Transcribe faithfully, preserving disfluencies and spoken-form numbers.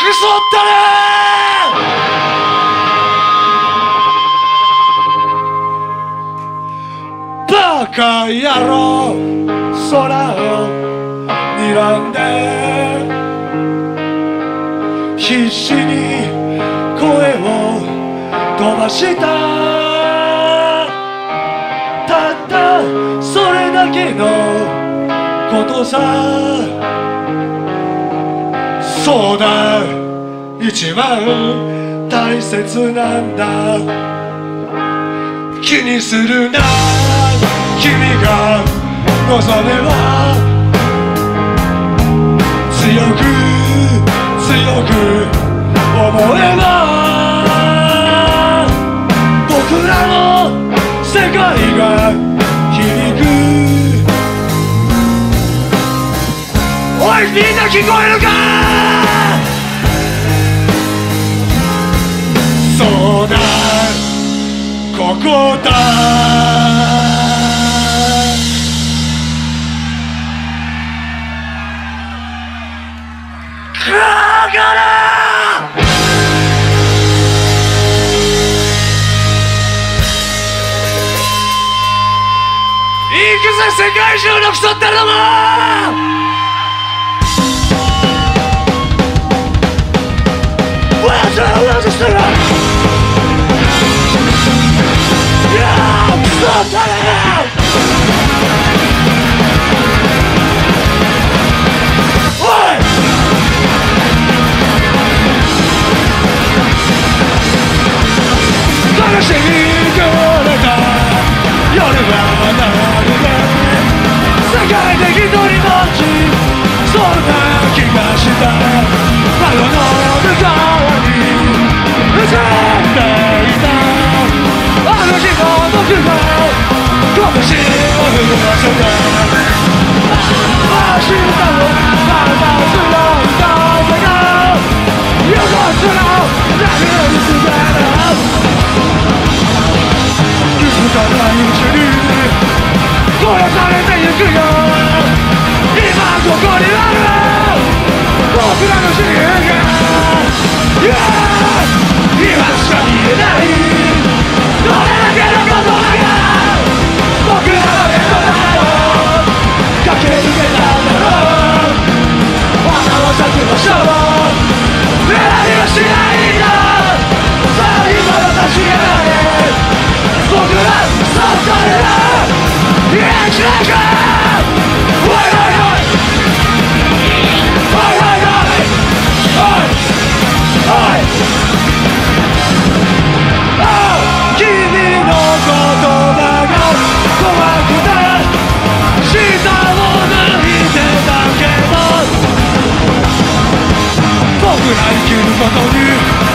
クソったれバカ野郎空を睨んで必死に声を飛ばしたたったそれだけのことさそうだ一番大切なんだ気にするな君が望めば強く強く思えば僕らの世界が響くおいみんな聞こえるかそうだここだかから行くぜ世界中のクソったれどもわざわざしたらいやークソったれおい悲しみくれた夜はなるで世界で一人ぼっちそんな気がした窓の向こうに映っていたあの日の僕が拳を震わせた明日をまた強い風が横綱投げる姿気づかないうちに殺されてゆくよ今ここにある僕らの自由が、yeah! 今しか見えないどれだけのことが僕らの目の前を駆け抜けたんだろう花を咲きましょう狙いはしないんださあ今の立ち上がれ僕らそっとれだ生きなきゃおいおいおいおいおいおいおい君の言葉が怖くて舌を抜いてたけど僕ら生きることに